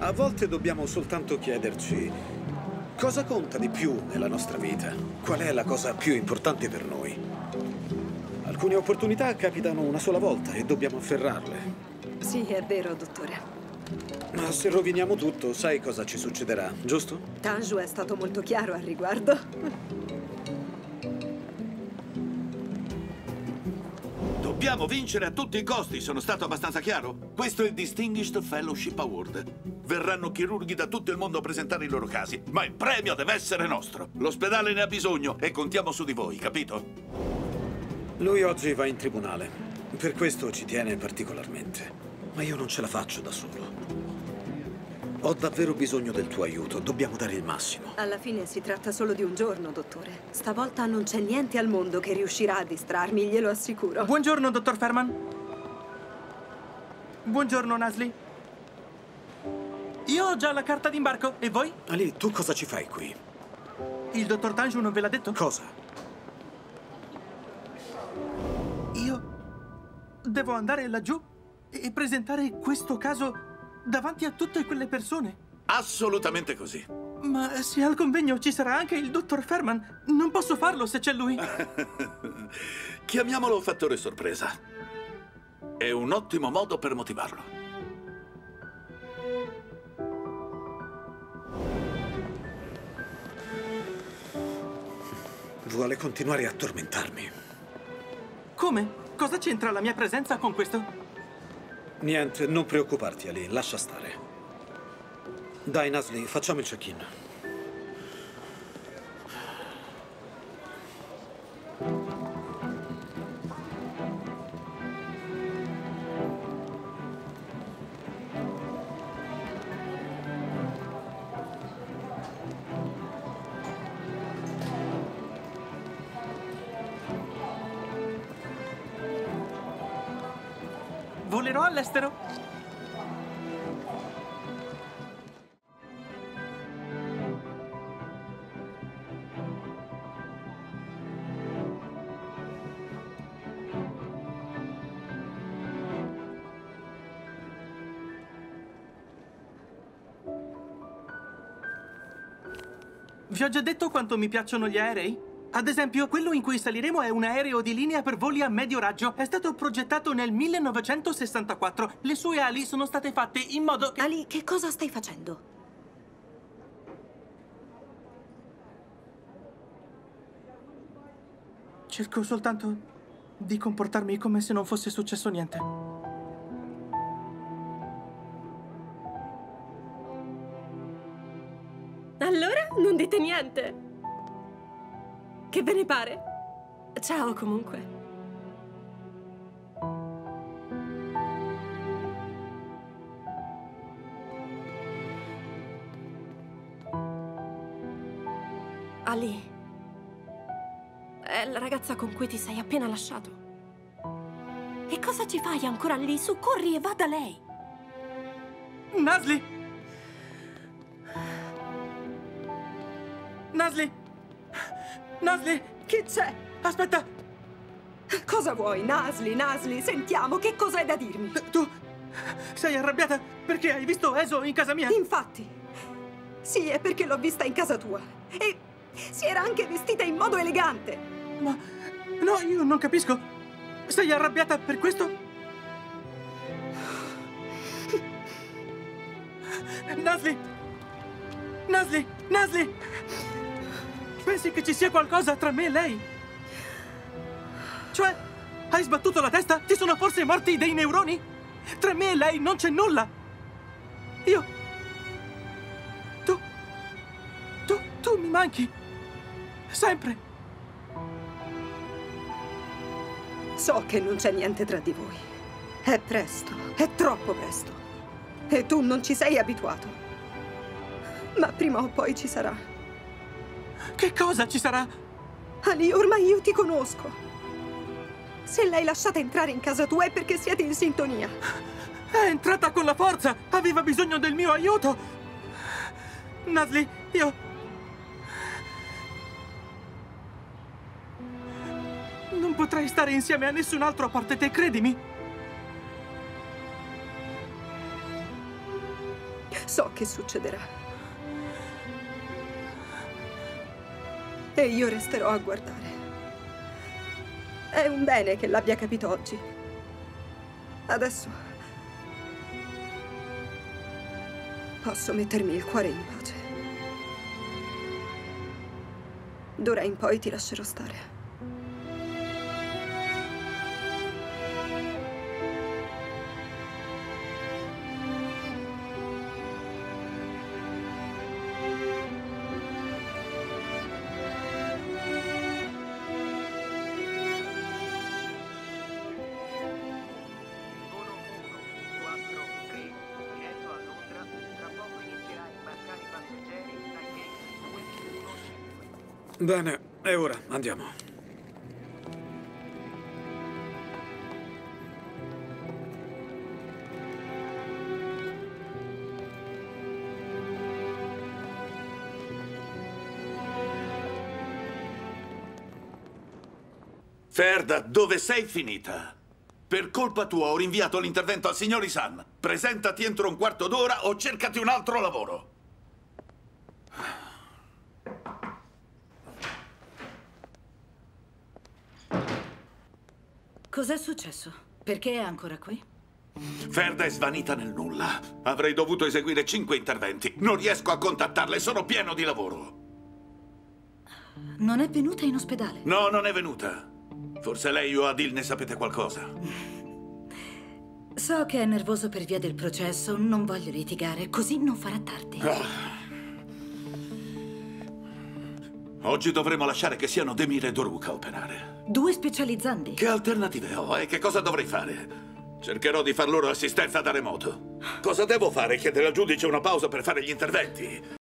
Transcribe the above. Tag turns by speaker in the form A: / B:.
A: A volte dobbiamo soltanto chiederci cosa conta di più nella nostra vita? Qual è la cosa più importante per noi? Alcune opportunità capitano una sola volta e dobbiamo afferrarle.
B: Sì, è vero, dottore.
A: Ma se roviniamo tutto, sai cosa ci succederà, giusto?
B: Tanju è stato molto chiaro al riguardo.
C: Dobbiamo vincere a tutti i costi, sono stato abbastanza chiaro? Questo è il Distinguished Fellowship Award. Verranno chirurghi da tutto il mondo a presentare i loro casi, ma il premio deve essere nostro. L'ospedale ne ha bisogno e contiamo su di voi, capito?
A: Lui oggi va in tribunale. Per questo ci tiene particolarmente. Ma io non ce la faccio da solo. Ho davvero bisogno del tuo aiuto. Dobbiamo dare il massimo.
B: Alla fine si tratta solo di un giorno, dottore. Stavolta non c'è niente al mondo che riuscirà a distrarmi, glielo assicuro.
D: Buongiorno, dottor Ferman. Buongiorno, Nasli. Io ho già la carta d'imbarco. E voi?
A: Ali, tu cosa ci fai qui?
D: Il dottor Tanju non ve l'ha detto?
A: Cosa?
D: Io devo andare laggiù e presentare questo caso davanti a tutte quelle persone.
C: Assolutamente così.
D: Ma se al convegno ci sarà anche il dottor Ferman, non posso farlo se c'è lui.
C: Chiamiamolo fattore sorpresa. È un ottimo modo per motivarlo.
A: Vuole continuare a tormentarmi.
D: Come? Cosa c'entra la mia presenza con questo?
A: Niente, non preoccuparti, Ali, lascia stare. Dai, Nasli, facciamo il check-in.
D: Volerò all'estero. Vi ho già detto quanto mi piacciono gli aerei? Ad esempio, quello in cui saliremo è un aereo di linea per voli a medio raggio. È stato progettato nel 1964. Le sue ali sono state fatte in modo che...
B: Ali, che cosa stai facendo?
D: Cerco soltanto di comportarmi come se non fosse successo niente.
E: Allora, non dite niente. Che ve ne pare? Ciao, comunque. Ali. È la ragazza con cui ti sei appena lasciato. E cosa ci fai ancora lì? Su, corri e va da lei.
D: Nasli! Nasli! Nasli!
B: Che c'è?
D: Aspetta!
B: Cosa vuoi, Nasli? Nasli, sentiamo, che cosa hai da dirmi?
D: Tu sei arrabbiata perché hai visto Eso in casa mia?
B: Infatti. Sì, è perché l'ho vista in casa tua. E si era anche vestita in modo elegante.
D: Ma... no, io non capisco. Sei arrabbiata per questo? Nasli! Nasli! Nasli! Pensi che ci sia qualcosa tra me e lei? Cioè, hai sbattuto la testa? Ti sono forse morti dei neuroni? Tra me e lei non c'è nulla! Io... Tu mi manchi! Sempre!
B: So che non c'è niente tra di voi. È presto, è troppo presto. E tu non ci sei abituato. Ma prima o poi ci sarà.
D: Che cosa ci sarà?
B: Ali, ormai io ti conosco. Se l'hai lasciata entrare in casa tua è perché siete in sintonia.
D: È entrata con la forza! Aveva bisogno del mio aiuto! Nasli, io... non potrei stare insieme a nessun altro a parte te, credimi!
B: So che succederà. E io resterò a guardare. È un bene che l'abbia capito oggi. Adesso posso mettermi il cuore in pace. D'ora in poi ti lascerò stare.
A: Bene, è ora, andiamo.
C: Ferda, dove sei finita? Per colpa tua ho rinviato l'intervento al signor Isan. Presentati entro un quarto d'ora o cercati un altro lavoro.
F: Cos'è successo? Perché è ancora qui?
C: Ferda è svanita nel nulla. Avrei dovuto eseguire 5 interventi. Non riesco a contattarla e sono pieno di lavoro.
F: Non è venuta in ospedale?
C: No, non è venuta. Forse lei o Adil ne sapete qualcosa.
F: So che è nervoso per via del processo. Non voglio litigare, così non farà tardi.
C: Oggi dovremo lasciare che siano Demir e Doruk a operare.
F: 2 specializzandi.
C: Che alternative ho e che cosa dovrei fare? Cercherò di far loro assistenza da remoto. Cosa devo fare? Chiedere al giudice una pausa per fare gli interventi?